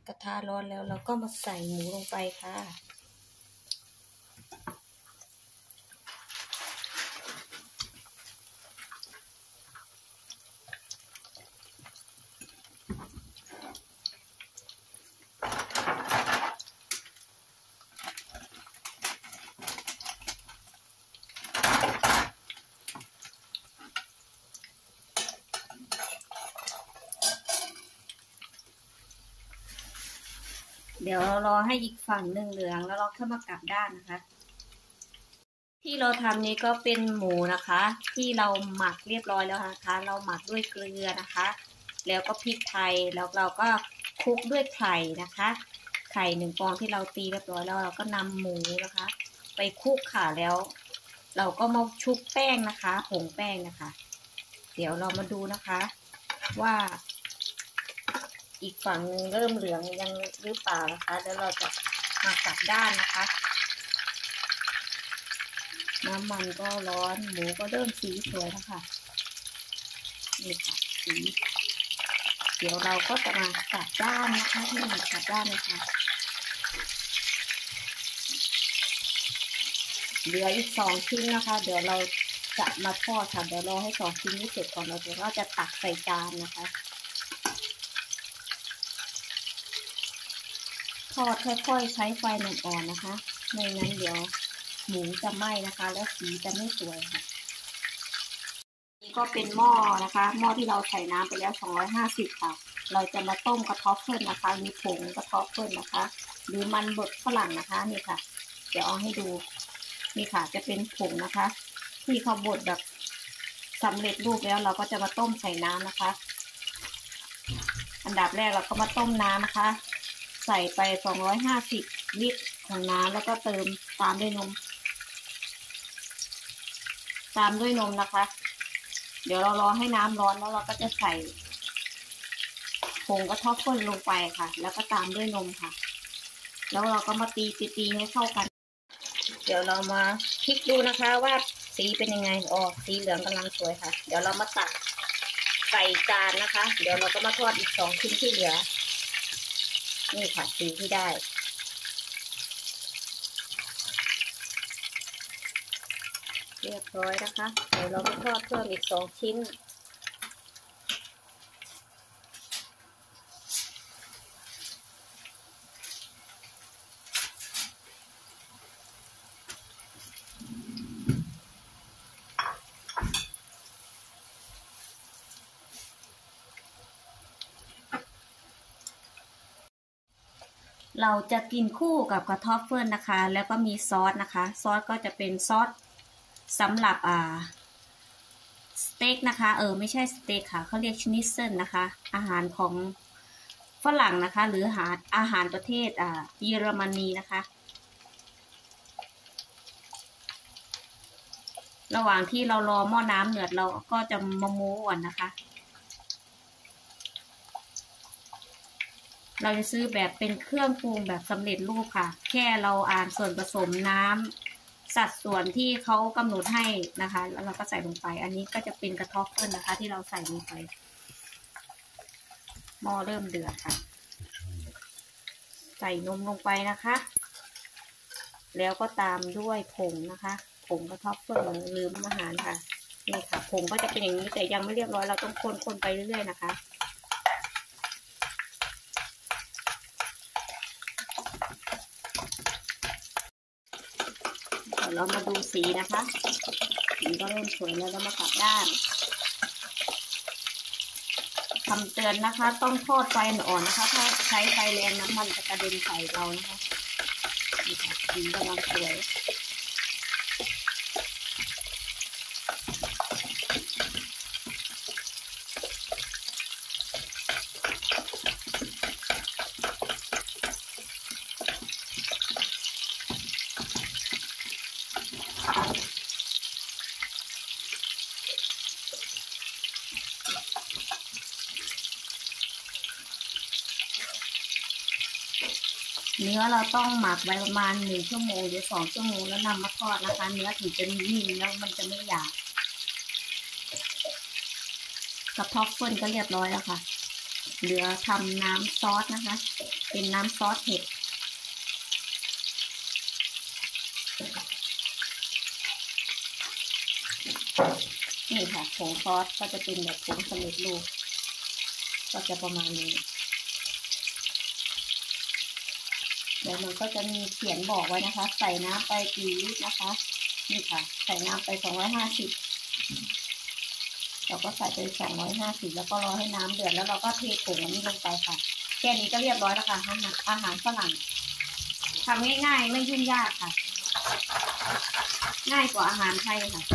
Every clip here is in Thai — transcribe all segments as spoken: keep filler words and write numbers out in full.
กระทะร้อนแล้วเราก็มาใส่หมูลงไปค่ะเดี๋ยวเรารอให้อีกฝั่งหนึ่งเหลืองแล้วเราเข้ามากลับด้านนะคะที่เราทำนี้ก็เป็นหมูนะคะที่เราหมักเรียบร้อยแล้วนะคะเราหมักด้วยเกลือนะคะแล้วก็พริกไทยแล้วเราก็คลุกด้วยไข่นะคะไข่หนึ่งฟองที่เราตีเรียบร้อยแล้วเราก็นำหมูนะคะไปคลุกค่ะแล้วเราก็มาชุบแป้งนะคะผงแป้งนะคะเดี๋ยวเรามาดูนะคะว่าอีกฝั่งเริ่มเหลืองยังหรือเปล่านะคะแล้วเราจะมากลับด้านนะคะน้ำมันก็ร้อนหมูก็เริ่มสีสวยแล้วค่ะนี่ค่ะสีเดี๋ยวเราก็จะมากลับด้านนะคะที่มากลับด้านนะคะเหลืออีกสองชิ้นนะคะเดี๋ยวเราจะมาทอดค่ะเดี๋ยวรอให้สองชิ้นนี้เสร็จก่อนเราเดี๋ยวเราจะตักใส่จานนะคะทอดค่อยๆใช้ไฟอ่อนๆนะคะไม่งั้นเดี๋ยวหมูจะไหม้นะคะและสีจะไม่สวยค่ะนี่ก็เป็นหม้อนะคะหม้อที่เราใส่น้ำไปแล้วสองร้อยห้าสิบค่ะเราจะมาต้มกระท้อปเปิ้ลนะคะมีผงกระท้อปเปิ้ลนะคะหรือมันบดฝรั่งนะคะนี่ค่ะเดี๋ยวเอาให้ดูนี่ค่ะจะเป็นผงนะคะที่เขาบดแบบสำเร็จรูปแล้วเราก็จะมาต้มใส่น้ำนะคะอันดับแรกเราก็มาต้มน้ำนะคะใส่ไปสองร้อยห้าสิบลิตรของน้ำแล้วก็เติมตามด้วยนมตามด้วยนมนะคะเดี๋ยวเรารอให้น้ำร้อนแล้วเราก็จะใส่ผงกระท้อปเปิ้ลลงไปค่ะแล้วก็ตามด้วยนมค่ะแล้วเราก็มาตีตีให้เข้ากันเดี๋ยวเรามาพลิกดูนะคะว่าสีเป็นยังไงอ๋อสีเหลืองกำลังสวยค่ะเดี๋ยวเรามาตักใส่จานนะคะเดี๋ยวเราก็มาทอดอีกสองชิ้นที่เหลือนี่ค่ะสีที่ได้เรียบร้อยนะคะเดี๋ยวเราไปทอดเพิ่มอีกสองชิ้นเราจะกินคู่กับกระท้อปเปิ้ลนะคะแล้วก็มีซอสนะคะซอสก็จะเป็นซอสสำหรับอ่าสเต็กนะคะเออไม่ใช่สเต็กค่ะเขาเรียกชนิเซลนะคะอาหารของฝรั่งนะคะหรืออาหารอาหารประเทศอ่าเยอรมนีนะคะระหว่างที่เรารอหม้อน้ำเดือดเราก็จะมาโม้ก่อนนะคะเราจะซื้อแบบเป็นเครื่องปรุงแบบสำเร็จรูปค่ะแค่เราอ่านส่วนผสมน้ำสัดส่วนที่เขากำหนดให้นะคะแล้วเราก็ใส่ลงไปอันนี้ก็จะเป็นกระท้อปเปิ้ลนะคะที่เราใส่ลงไปหม้อเริ่มเดือดค่ะใส่นมลงไปนะคะแล้วก็ตามด้วยผงนะคะผงกระท้อปเปิ้ลลืมอาหารค่ะนี่ค่ะผงก็จะเป็นอย่างนี้แต่ยังไม่เรียบร้อยเราต้องคนๆไปเรื่อยๆนะคะเรามาดูสีนะคะสีก็เริ่มสวยแล้วเรามากลับด้านคำเตือนนะคะต้องทอดไฟอ่อนนะคะถ้าใช้ไฟแรงน้ำมันจะกระเด็นใส่เรานะคะนี่ค่ะสีกำลังสวยเนื้อเราต้องหมักไว้ประมาณหนึ่งชั่วโมงหรือสองชั่วโมงแล้วนำมาทอดนะคะเนื้อถึงจะนิ่มแล้วมันจะไม่หยาบกระท้อปเปิ้ลก็เรียบร้อยแล้วค่ะเหลือทำน้ำซอสนะคะเป็นน้ำซอสเห็ดนี่ค่ะผงซอสก็จะเป็นแบบผงสำเร็จรูปก็จะประมาณนี้เดี๋ยวมันก็จะมีเขียนบอกไว้นะคะใส่น้ำไปกี่ลิตรนะคะนี่ค่ะใส่น้ำไปสองร้อยห้าสิบเราก็ใส่ไปสองร้อยห้าสิบแล้วก็รอให้น้ำเดือดแล้วเราก็เทผงอันนี้ลงไปค่ะแค่นี้ก็เรียบร้อยแล้วค่ะอาหารอาหารฝรั่งทำง่ายๆไม่ยุ่งยากค่ะง่ายกว่าอาหารไทยค่ะ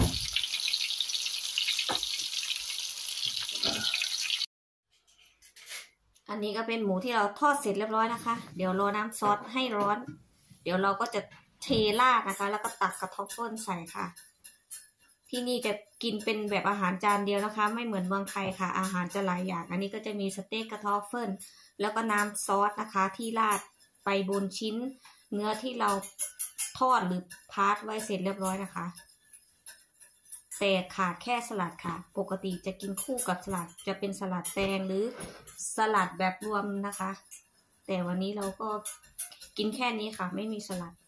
อันนี้ก็เป็นหมูที่เราทอดเสร็จเรียบร้อยนะคะเดี๋ยวรอน้ำซอสให้ร้อนเดี๋ยวเราก็จะเทราดนะคะแล้วก็ตักกระทบเฟิลใส่ค่ะที่นี่จะกินเป็นแบบอาหารจานเดียวนะคะไม่เหมือนเมืองไทยค่ะอาหารจะหลายอย่างอันนี้ก็จะมีสเต็กกระทบเฟิลแล้วก็น้ำซอสนะคะที่ราดไปบนชิ้นเนื้อที่เราทอดหรือพาร์ทไว้เสร็จเรียบร้อยนะคะแต่ขาดแค่สลัดค่ะปกติจะกินคู่กับสลัดจะเป็นสลัดแตงหรือสลัดแบบรวมนะคะแต่วันนี้เราก็กินแค่นี้ค่ะไม่มีสลัด